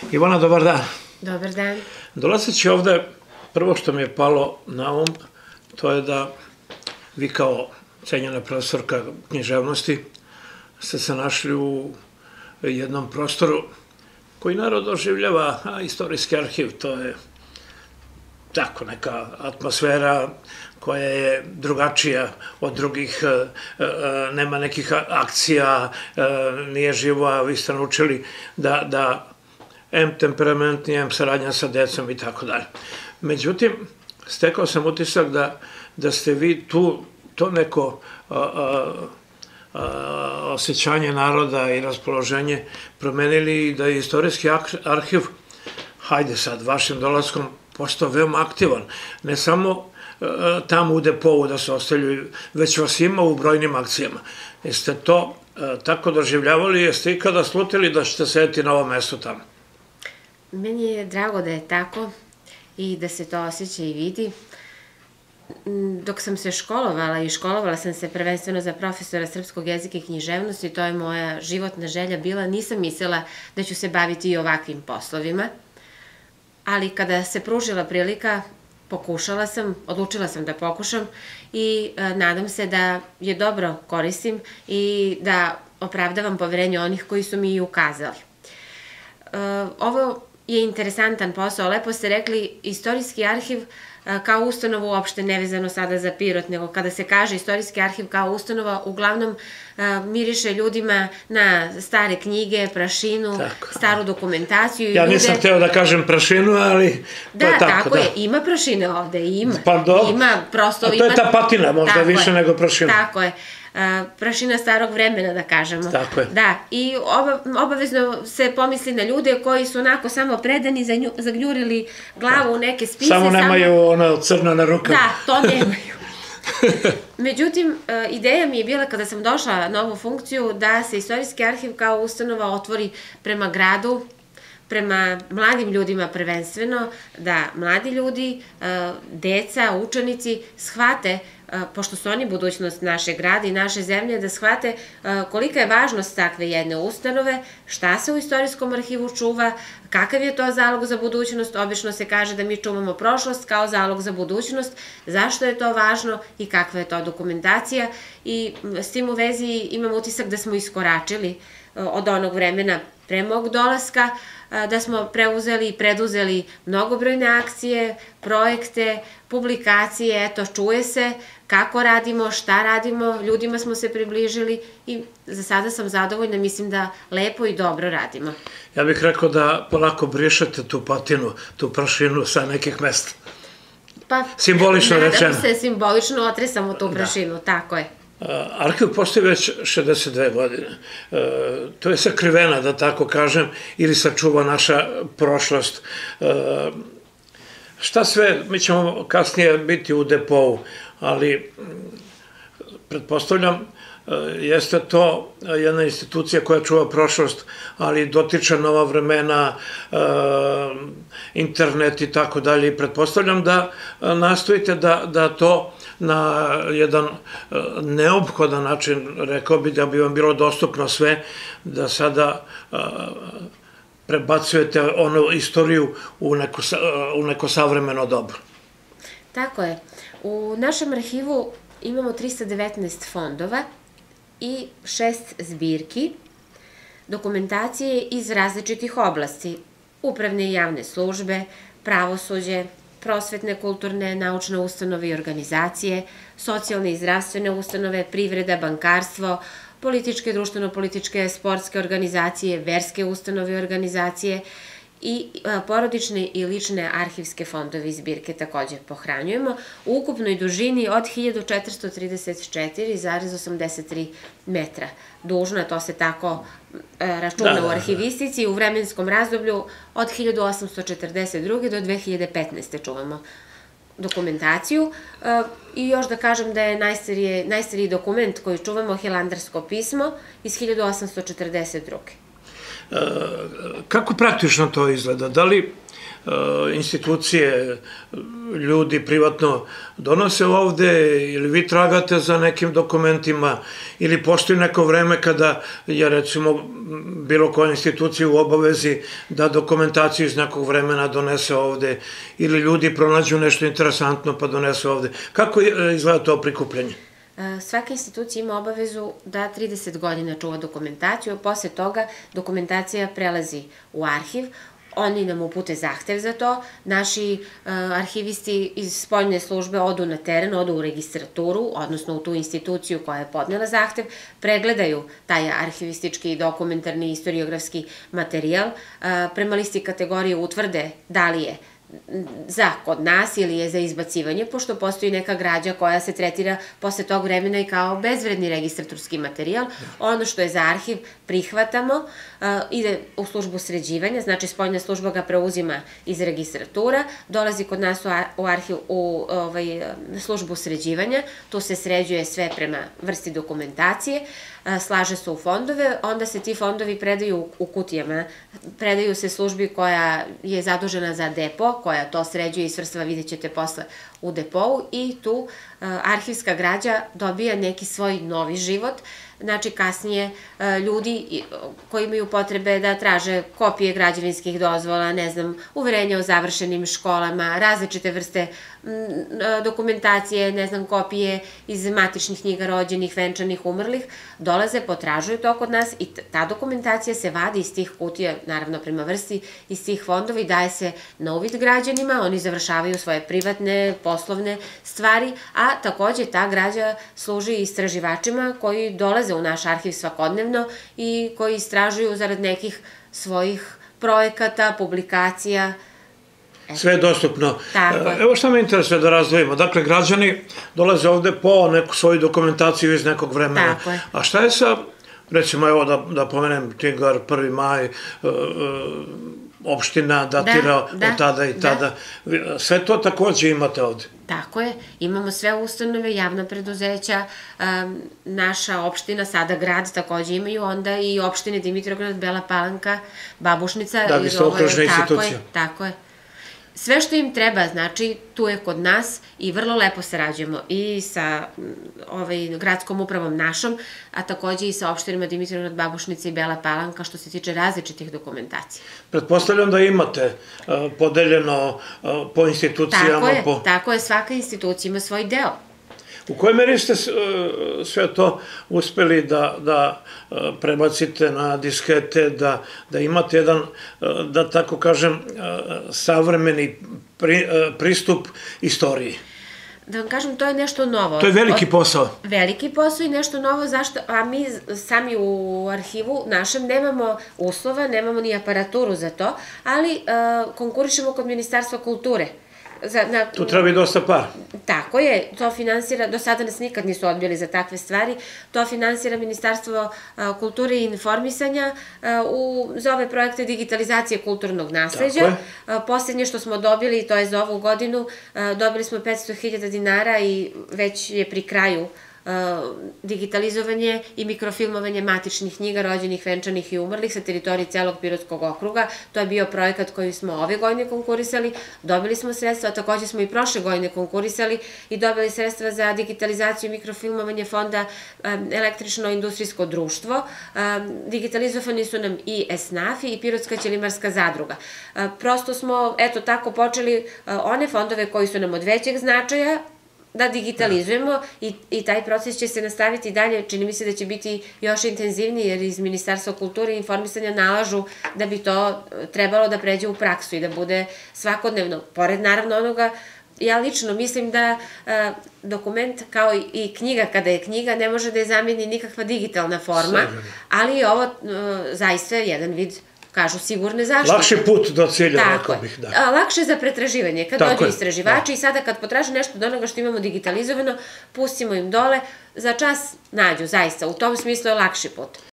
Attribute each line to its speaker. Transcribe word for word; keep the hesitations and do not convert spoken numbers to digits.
Speaker 1: Ivana, dobar dan.
Speaker 2: Dobar dan.
Speaker 1: Dolazeći ovde, prvo što mi je palo na um, to je da vi kao cenjena profesorka književnosti ste se našli u jednom prostoru koji narod doživljava, a istorijski arhiv, to je tako neka atmosfera koja je drugačija od drugih, nema nekih akcija, nije živo, a vi ste naučili da, da em temperamentni, em saradnja sa decom i tako dalje. Međutim, stekao sam utisak da, da ste vi tu to neko a, a, a, osjećanje naroda i raspoloženje promenili i da je istorijski arhiv, hajde sad, vašim dolaskom postao veoma aktivan. Ne samo a, tamo u depovu da se ostavljaju, već vas ima u brojnim akcijama. Jeste to a, tako doživljavali, jeste ikada slutili da ćete sedeti na ovom mestu tamo?
Speaker 2: Meni je drago da je tako i da se to osjeća i vidi. Dok sam se školovala i školovala sam se prvenstveno za profesora srpskog jezika i književnosti, to je moja životna želja bila, nisam mislila da ću se baviti i ovakvim poslovima, ali kada se pružila prilika, pokušala sam, odlučila sam da pokušam i e, nadam se da je dobro koristim i da opravdavam poverenje onih koji su mi i ukazali. E, ovo je interesantan posao. Lepo ste rekli, istorijski arhiv kao ustanova uopšte nevezano sada za Pirot, nego kada se kaže istorijski arhiv kao ustanova, uglavnom miriše ljudima na stare knjige, prašinu, staru dokumentaciju.
Speaker 1: Ja nisam hteo da kažem prašinu, ali to je tako.
Speaker 2: Da, tako je. Ima prašine ovde, ima.
Speaker 1: Pa dobro. A to je ta patina, možda više nego prašina.
Speaker 2: Tako je. Prašina starog vremena, da kažemo.
Speaker 1: Tako je.
Speaker 2: Da, i obavezno se pomisli na ljude koji su onako samo predani, zagljurili glavu u neke spise.
Speaker 1: Samo nemaju ono crno na rukama.
Speaker 2: Da, to nemaju. Međutim, ideja mi je bila kada sam došla na ovu funkciju da se istorijski arhiv kao ustanova otvori prema gradu, prema mladim ljudima prvenstveno, da mladi ljudi, deca, učenici shvate, pošto su oni budućnost naše grada i naše zemlje, da shvate kolika je važnost takve jedne ustanove, šta se u istorijskom arhivu čuva, kakav je to zalog za budućnost. Obično se kaže da mi čuvamo prošlost kao zalog za budućnost, zašto je to važno i kakva je to dokumentacija. I s tim u vezi imam utisak da smo iskoračili od onog vremena pre mog dolaska, da smo preuzeli i preduzeli mnogobrojne akcije, projekte, publikacije, eto, čuje se kako radimo, šta radimo, ljudima smo se približili i za sada sam zadovoljna, mislim da lepo i dobro radimo.
Speaker 1: Ja bih rekao da polako brišete tu patinu, tu prašinu sa nekih mesta.
Speaker 2: Pa,
Speaker 1: simbolično rečeno.
Speaker 2: Nadam se, simbolično otresamo tu prašinu, tako je.
Speaker 1: Arhiv postoji već šezdeset dve godine. To je sakrivena, da tako kažem, ili sačuva naša prošlost. Šta sve, mi ćemo kasnije biti u depovu, ali pretpostavljam, jeste to jedna institucija koja čuva prošlost, ali dotiče nova vremena, internet i tako dalje. Pretpostavljam da nastojite da to na jedan neophodan način, rekao bi da bi vam bilo dostupno sve, da sada prebacujete onu istoriju u neko savremeno dobro.
Speaker 2: Tako je. U našem arhivu imamo trista devetnaest fondova i šest zbirki dokumentacije iz različitih oblasti, upravne i javne službe, pravosuđe, prosvetne, kulturne, naučne ustanove i organizacije, socijalne i zdravstvene ustanove, privreda, bankarstvo, političke, društveno-političke, sportske organizacije, verske ustanove i organizacije i porodične i lične arhivske fondove i zbirke takođe pohranjujemo u ukupnoj dužini od hiljadu četiristo trideset četiri zarez osamdeset tri metra dužna, to se tako računa u arhivistici, u vremenskom razdoblju od hiljadu osamsto četrdeset druge do dve hiljade petnaeste čuvamo dokumentaciju. I još da kažem da je najstariji dokument koji čuvamo Hilandarsko pismo iz hiljadu osamsto četrdeset druge.
Speaker 1: Kako praktično to izgleda? Da li institucije, ljudi privatno donose ovde, ili vi tragate za nekim dokumentima, ili postoji neko vreme kada je recimo bilo koja institucija u obavezi da dokumentaciju iz nekog vremena donese ovde, ili ljudi pronađu nešto interesantno pa donese ovde. Kako izgleda to prikupljanje?
Speaker 2: Svaka institucija ima obavezu da trideset godina čuva dokumentaciju, a posle toga dokumentacija prelazi u arhiv. Oni nam upute zahtev za to, naši arhivisti iz spoljne službe odu na teren, odu u registraturu, odnosno u tu instituciju koja je podnela zahtev, pregledaju taj arhivistički, dokumentarni, historiografski materijal, prema listi kategorije utvrde da li je za kod nas ili je za izbacivanje, pošto postoji neka građa koja se tretira posle tog vremena i kao bezvredni registraturski materijal. Ono što je za arhiv prihvatamo, ide u službu sređivanja, znači spoljna služba ga preuzima iz registratura, dolazi kod nas u arhiv u službu sređivanja, tu se sređuje sve prema vrsti dokumentacije, slaže se u fondove, onda se ti fondovi predaju u kutijama, predaju se službi koja je zadužena za depo, koja to sređuje i svrstava, vidjet ćete posle u depou, i tu arhivska građa dobija neki svoj novi život. Znači, kasnije ljudi koji imaju potrebe da traže kopije građevinskih dozvola, ne znam, uverenja o završenim školama, različite vrste dokumentacije, ne znam, kopije iz matičnih knjiga rođenih, venčanih, umrlih, dolaze, potražuju to kod nas i ta dokumentacija se vadi iz tih kutija, naravno prema vrsti, iz tih fondova i daje se na uvid građanima, oni završavaju svoje privatne, poslovne stvari, a takođe ta građa služi istraživačima koji dolaze u naš arhiv svakodnevno i koji istražuju zarad nekih svojih projekata, publikacija.
Speaker 1: Sve je dostupno. Evo šta me interesuje da razdvojimo. Dakle, građani dolaze ovde po neku svoju dokumentaciju iz nekog vremena. A šta je sa, recimo, evo da pomenem Tigar, prvi maj, opština datira od tada i tada. Sve to takođe imate ovde.
Speaker 2: Tako je, imamo sve ustanove, javna preduzeća, naša opština, sada grad takođe imaju, onda i opštine Dimitrovgrad, Bela Palanka, Babušnica.
Speaker 1: Da, vi ste okružna institucija.
Speaker 2: Tako je. Sve što im treba, znači, tu je kod nas i vrlo lepo sarađujemo i sa gradskom upravom našom, a takođe i sa opštinama Dimitrovgrad, Babušnica i Bela Palanka što se tiče različitih dokumentacija.
Speaker 1: Pretpostavljam da imate podeljeno po institucijama.
Speaker 2: Tako je, tako je, svaka institucija ima svoj deo.
Speaker 1: U kojoj meri ste sve to uspeli da prebacite na diskete, da imate jedan, da tako kažem, savremeni pristup istoriji?
Speaker 2: Da vam kažem, to je nešto novo.
Speaker 1: To je veliki posao.
Speaker 2: Veliki posao i nešto novo, zašto? A mi sami u arhivu našem nemamo uslova, nemamo ni aparaturu za to, ali konkurišemo kod Ministarstva kulture.
Speaker 1: Tu treba i dosta para.
Speaker 2: Tako je, to finansira, do sada nas nikad nisu odbili za takve stvari, to finansira Ministarstvo kulture i informisanja za ove projekte digitalizacije kulturnog nasleđa. Poslednje što smo dobili, to je za ovu godinu, dobili smo petsto hiljada dinara i već je pri kraju digitalizovanje i mikrofilmovanje matičnih knjiga rođenih, venčanih i umrlih sa teritorije celog Pirotskog okruga. To je bio projekat koji smo ove godine konkurisali, dobili smo sredstva, a takođe smo i prošle godine konkurisali i dobili sredstva za digitalizaciju i mikrofilmovanje fonda Električno-industrijsko društvo. Digitalizovani su nam i ESNAF i Pirotska ćelimarska zadruga. Prosto smo, eto tako, počeli one fondove koji su nam od većeg značaja da digitalizujemo i taj proces će se nastaviti dalje. Čini mi se da će biti još intenzivniji jer iz Ministarstva kulture i informisanja nalažu da bi to trebalo da pređe u praksu i da bude svakodnevno. Pored naravno onoga, ja lično mislim da dokument kao i knjiga kada je knjiga ne može da je zameni nikakva digitalna forma, ali je ovo zaista jedan vid, kažu, sigurne zaštite.
Speaker 1: Lakši put do cilja, rekao bih, da.
Speaker 2: Lakše za pretraživanje. Kad dođu istraživači i sada kad potraže nešto od onoga što imamo digitalizovano, pustimo im dole, za čas nađu, zaista. U tom smislu je lakši put.